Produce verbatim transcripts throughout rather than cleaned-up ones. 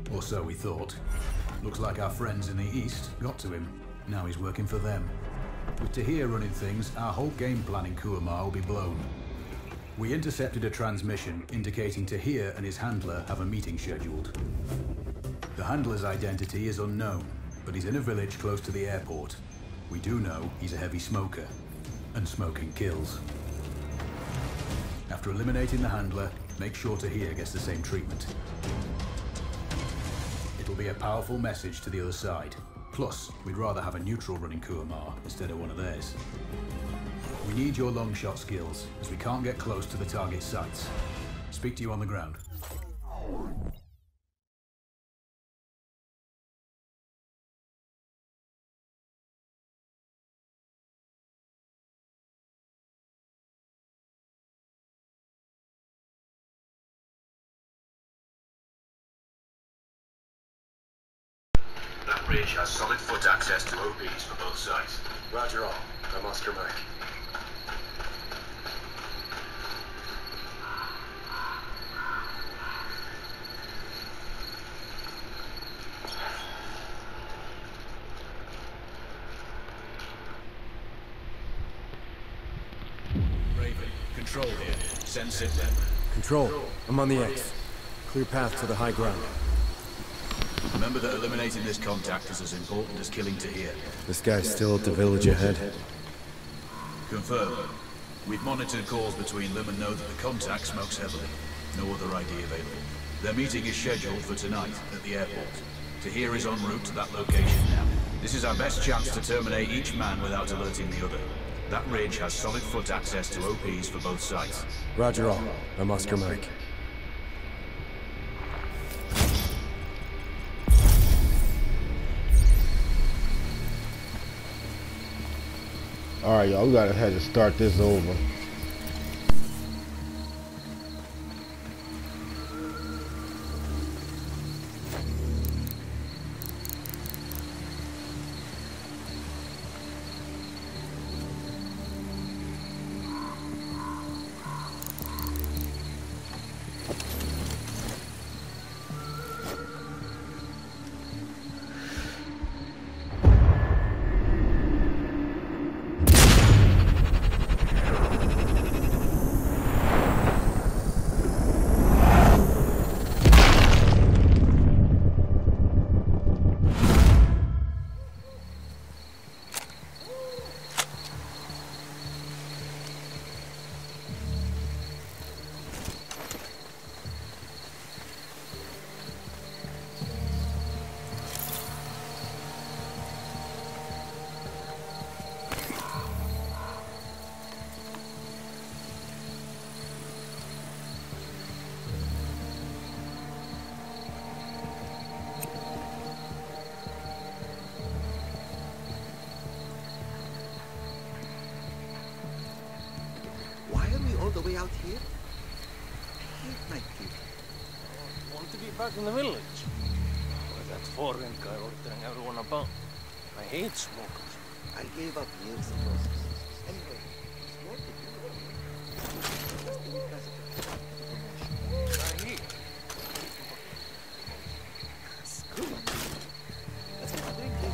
Or so we thought. Looks like our friends in the east got to him. Now he's working for them. With Tahir running things, our whole game plan in Kuamar will be blown. We intercepted a transmission indicating Tahir and his handler have a meeting scheduled. The handler's identity is unknown, but he's in a village close to the airport. We do know he's a heavy smoker, and smoking kills. After eliminating the handler, make sure Tahir gets the same treatment. It'll be a powerful message to the other side. Plus, we'd rather have a neutral running Kuamar instead of one of theirs. We need your long shot skills, as we can't get close to the target sites. Speak to you on the ground. That ridge has solid foot access to O Ps for both sides. Roger all. I'm Oscar Mike. Raven, control here. Send Sid then. Control. I'm on the X. Clear path to the high ground. Remember that eliminating this contact is as important as killing Tahir. This guy's still at the village ahead. Confirm. We've monitored calls between them and know that the contact smokes heavily. No other I D available. Their meeting is scheduled for tonight at the airport. Tahir is en route to that location now. This is our best chance to terminate each man without alerting the other. That ridge has solid foot access to O Ps for both sides. Roger all. I'm Oscar Mike. Alright, y'all, we gotta have to start this over. All the way out here? I hate night people. I want to be back in the village. With that foreign guy ordering everyone about. I hate smokers. I gave up years ago. Anyway, smoking you Just the president. I hear. Screw it. Let's get a drink here.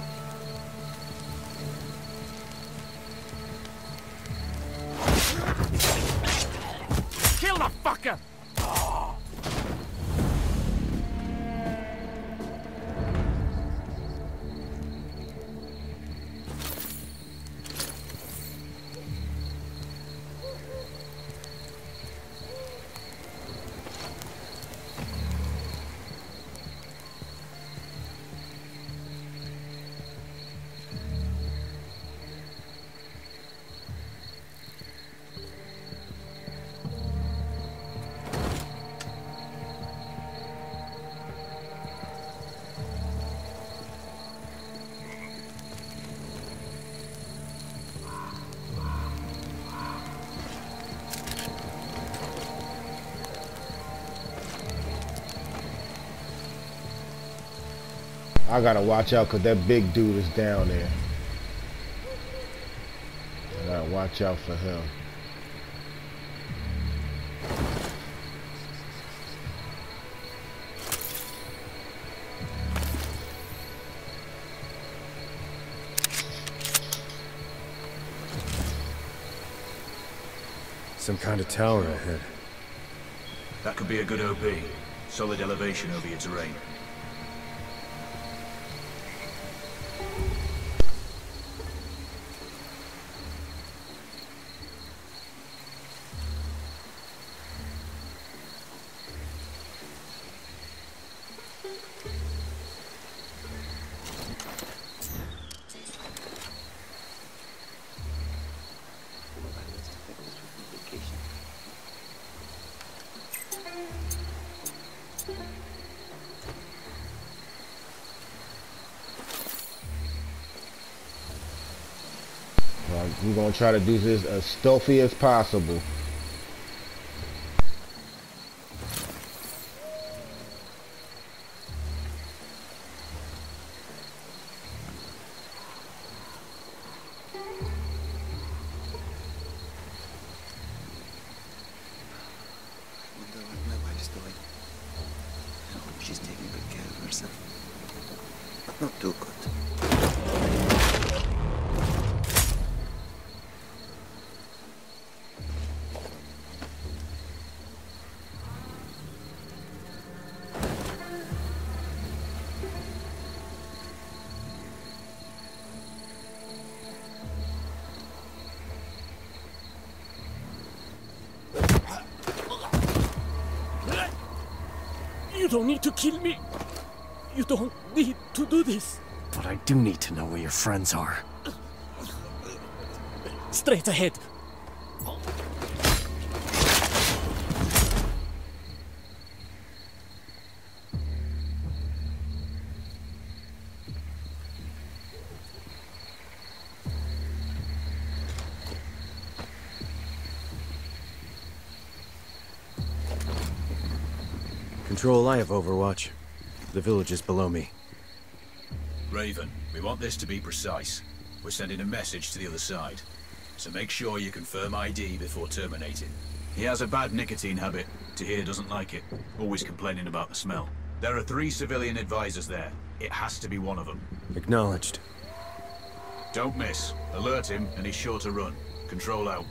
Shit! I gotta watch out because that big dude is down there. I gotta watch out for him. Some kind of tower ahead. That could be a good O P. Solid elevation over your terrain. We're gonna try to do this as stealthy as possible. Wonder what my wife's doing. I hope she's taking good care of herself. But not too good. You don't need to kill me. You don't need to do this. But I do need to know where your friends are. Straight ahead. Control, I have Overwatch. The village is below me. Raven, we want this to be precise. We're sending a message to the other side. So make sure you confirm I D before terminating. He has a bad nicotine habit. Tahir doesn't like it. Always complaining about the smell. There are three civilian advisors there. It has to be one of them. Acknowledged. Don't miss. Alert him, and he's sure to run. Control out.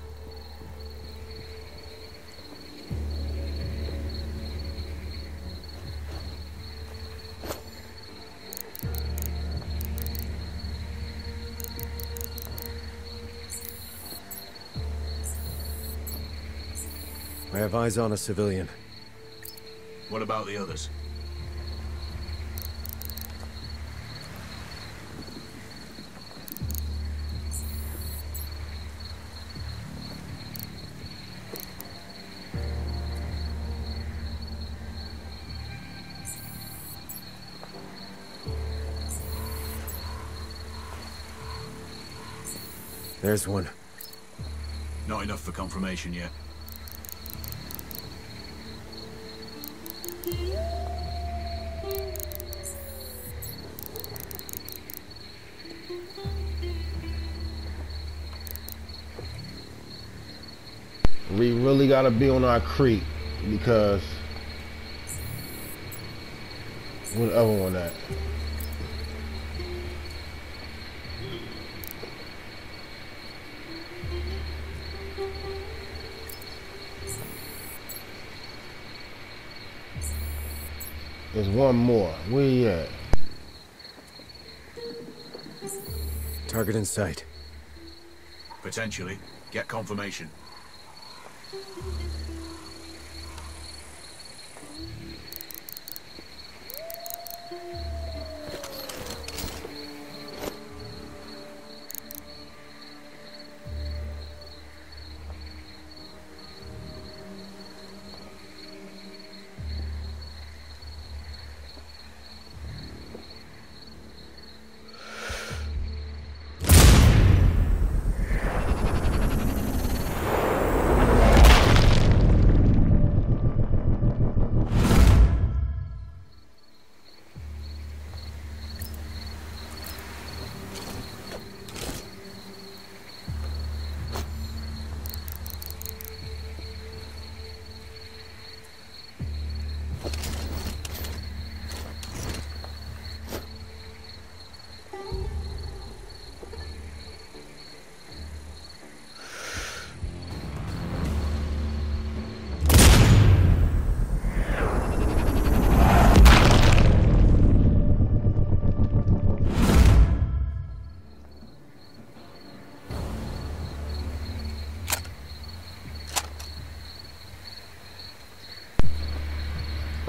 I have eyes on a civilian. What about the others? There's one. Not enough for confirmation yet. We really gotta be on our creep because where the other one at? There's one more. Where you at? Target in sight. Potentially. Get confirmation.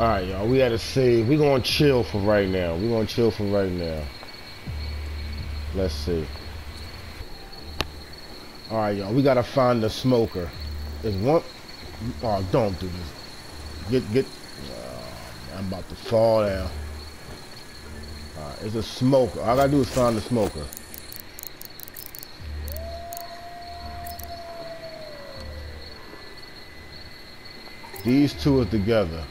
Alright, y'all, we had to save. We're gonna chill for right now. We're gonna chill for right now. Let's see. Alright, y'all, we gotta find the smoker. Is one... Oh, don't do this. Get, get... Uh, I'm about to fall down. Alright, it's a smoker. All I gotta do is find the smoker. These two are together.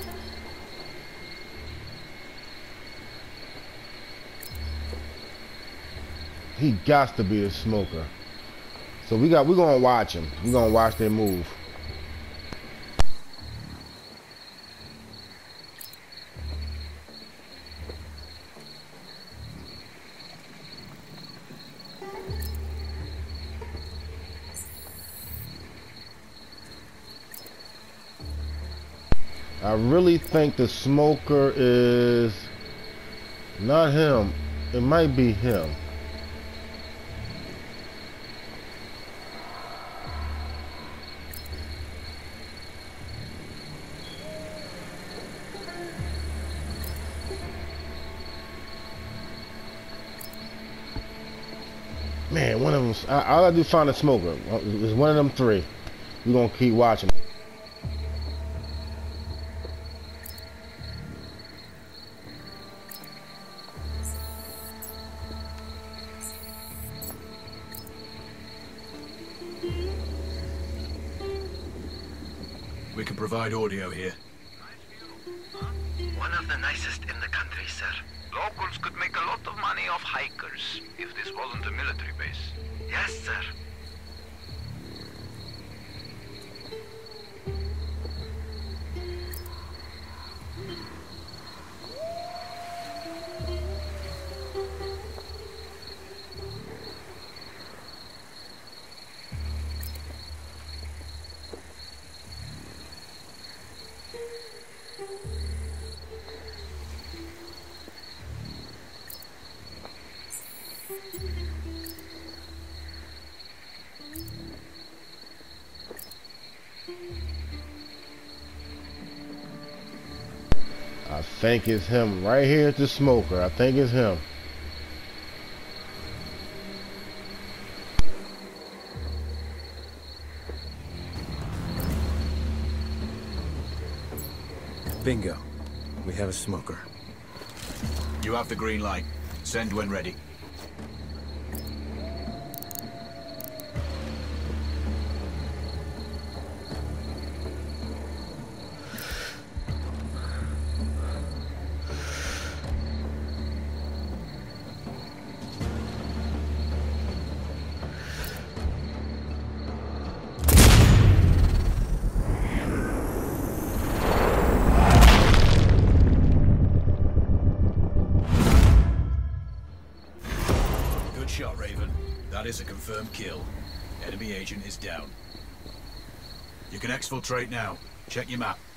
He got to be the smoker. So we got we're gonna watch him. We're gonna watch their move. I really think the smoker is not him. It might be him. Man, one of them. I, all I do is find a smoker. It's one of them three. We're gonna keep watching. We can provide audio here. One of the nicest in the country, sir. Locals could make a lot of money off hikers if this wasn't a military base. Yes, sir. I think it's him right here at the smoker. I think it's him. Bingo. We have a smoker. You have the green light. Send when ready. Shot, Raven. That is a confirmed kill. Enemy agent is down. You can exfiltrate now. Check your map.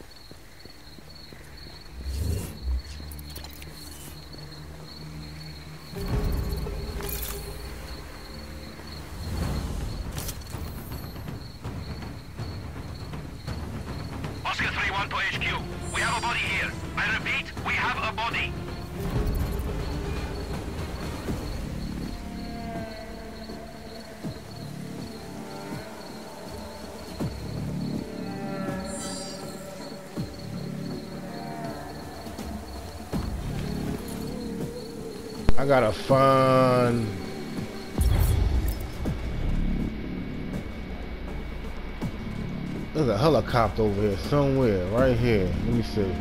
Oscar three one to H Q. We have a body here. I repeat, we have a body. I gotta find. There's a helicopter over here somewhere, right here. Let me see.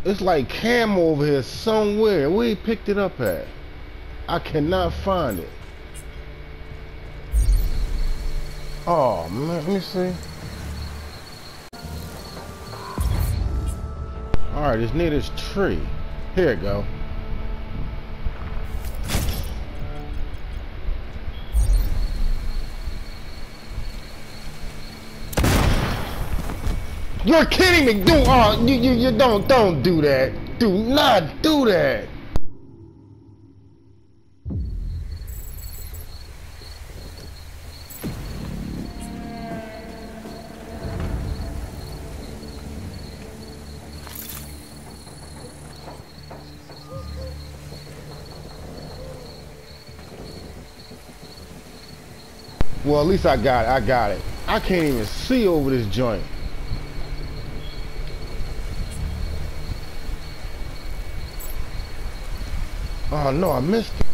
It's like camo over here somewhere. Where he picked it up at? I cannot find it. Oh man, let me see. Alright, it's near this tree. Here it go. You're kidding me! Do oh, you, you you don't don't do that. Do not do that. Well, at least I got it. I got it. I can't even see over this joint. Oh no, I missed it.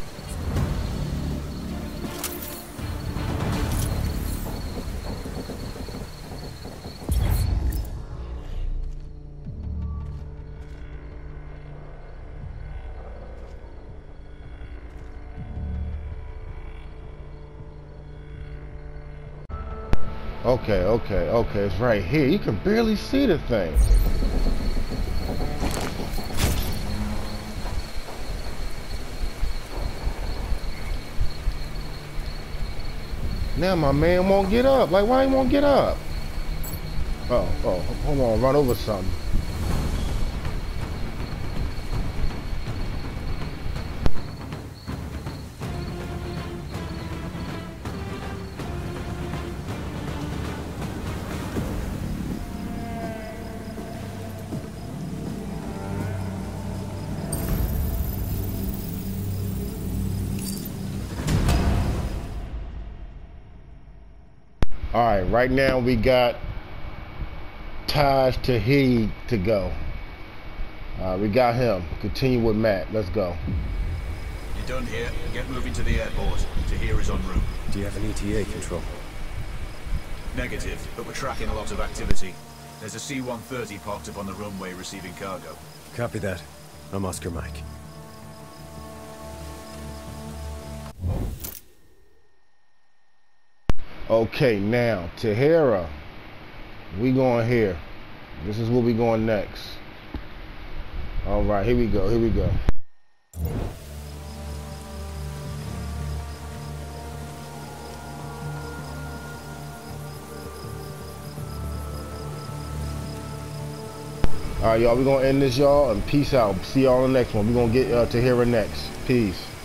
Okay, okay, okay, it's right here. You can barely see the thing. Now my man won't get up. Like, why he won't get up? Oh, oh, hold on, run over something. All right, right now we got Taj Tahiri to go. Uh, we got him. Continue with Matt. Let's go. You're done here. Get moving to the airport. Tahiri is en route. Do you have an E T A control? Negative, but we're tracking a lot of activity. There's a C one thirty parked up on the runway receiving cargo. Copy that. I'm Oscar Mike. Okay, now, Tahiri, we going here. This is where we going next. All right, here we go, here we go. All right, y'all, we're going to end this, y'all, and peace out. See y'all on the next one. We're going to get uh, Tahiri next. Peace.